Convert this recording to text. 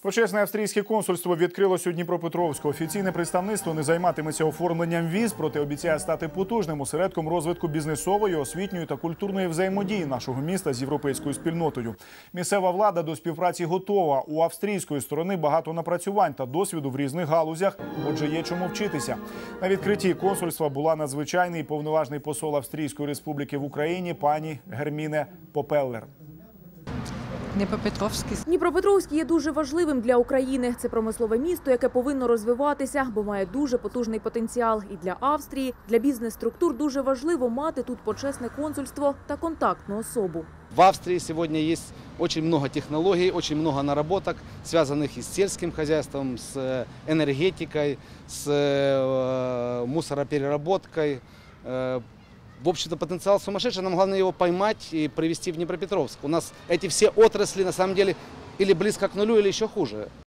Почесне австрійське консульство відкрилось у Дніпропетровську. Офіційне представництво не займатиметься оформленням віз, проте обіцяє стати потужним осередком розвитку бізнесової, освітньої та культурної взаємодії нашого міста з європейською спільнотою. Місцева влада до співпраці готова. У австрійської сторони багато напрацювань та досвіду в різних галузях, отже є чому вчитися. На відкритті консульства була надзвичайний і повноважний посол Австрійської республіки в Україні пані Герміне Попеллер. Дніпропетровськ є дуже важливим для України. Це промислове місто, яке повинно розвиватися, бо має дуже потужний потенціал. І для Австрії, для бізнес-структур дуже важливо мати тут почесне консульство та контактну особу. В Австрии сегодня есть очень много технологий, очень много наработок, связанных и с сельским хозяйством, с энергетикой, с мусоропереработкой. В общем-то, потенциал сумасшедший, нам главное его поймать и привести в Днепропетровск. У нас эти все отрасли, на самом деле, или близко к нулю, или еще хуже.